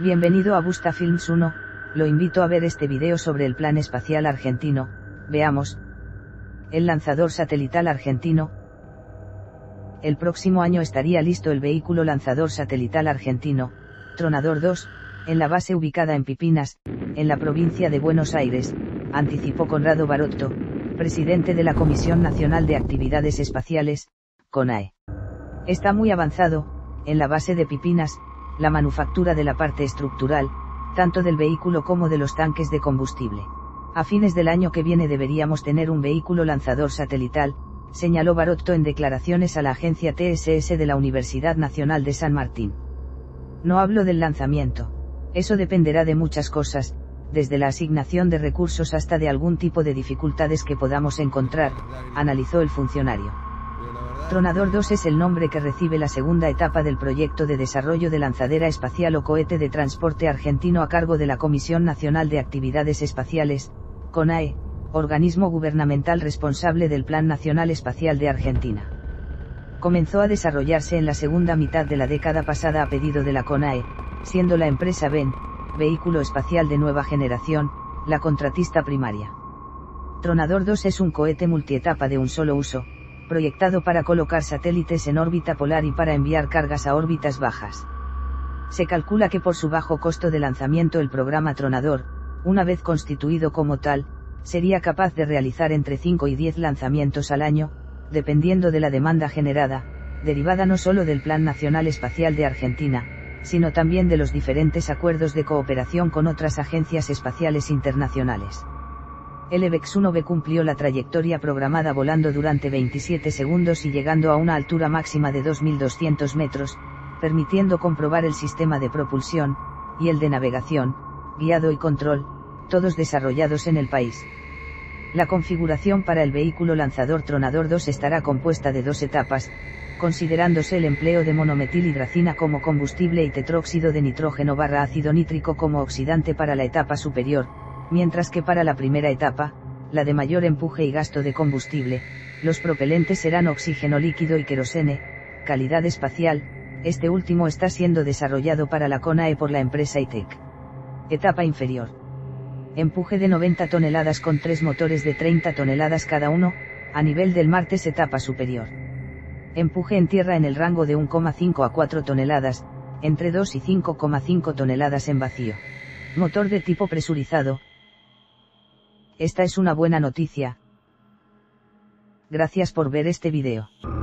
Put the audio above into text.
Bienvenido a Busta Films 1, lo invito a ver este video sobre el plan espacial argentino. Veamos. El lanzador satelital argentino. El próximo año estaría listo el vehículo lanzador satelital argentino, Tronador 2, en la base ubicada en Pipinas, en la provincia de Buenos Aires, anticipó Conrado Barotto, presidente de la Comisión Nacional de Actividades Espaciales, CONAE. Está muy avanzado, en la base de Pipinas, la manufactura de la parte estructural, tanto del vehículo como de los tanques de combustible. A fines del año que viene deberíamos tener un vehículo lanzador satelital, señaló Barotto en declaraciones a la agencia TSS de la Universidad Nacional de San Martín. No hablo del lanzamiento. Eso dependerá de muchas cosas, desde la asignación de recursos hasta de algún tipo de dificultades que podamos encontrar, analizó el funcionario. Tronador 2 es el nombre que recibe la segunda etapa del proyecto de desarrollo de lanzadera espacial o cohete de transporte argentino a cargo de la Comisión Nacional de Actividades Espaciales, CONAE, organismo gubernamental responsable del Plan Nacional Espacial de Argentina. Comenzó a desarrollarse en la segunda mitad de la década pasada a pedido de la CONAE, siendo la empresa BEN, Vehículo Espacial de Nueva Generación, la contratista primaria. Tronador 2 es un cohete multietapa de un solo uso, proyectado para colocar satélites en órbita polar y para enviar cargas a órbitas bajas. Se calcula que por su bajo costo de lanzamiento el programa Tronador, una vez constituido como tal, sería capaz de realizar entre 5 y 10 lanzamientos al año, dependiendo de la demanda generada, derivada no solo del Plan Nacional Espacial de Argentina, sino también de los diferentes acuerdos de cooperación con otras agencias espaciales internacionales. El EVEX-1B cumplió la trayectoria programada volando durante 27 segundos y llegando a una altura máxima de 2.200 metros, permitiendo comprobar el sistema de propulsión, y el de navegación, guiado y control, todos desarrollados en el país. La configuración para el vehículo lanzador Tronador 2 estará compuesta de 2 etapas, considerándose el empleo de monometilhidracina como combustible y tetróxido de nitrógeno / ácido nítrico como oxidante para la etapa superior, mientras que para la primera etapa, la de mayor empuje y gasto de combustible, los propelentes serán oxígeno líquido y querosene, calidad espacial. Este último está siendo desarrollado para la CONAE por la empresa ITEC. Etapa inferior. Empuje de 90 toneladas con 3 motores de 30 toneladas cada uno, a nivel del Martes. Etapa superior. Empuje en tierra en el rango de 1,5 a 4 toneladas, entre 2 y 5,5 toneladas en vacío. Motor de tipo presurizado. Esta es una buena noticia. Gracias por ver este video.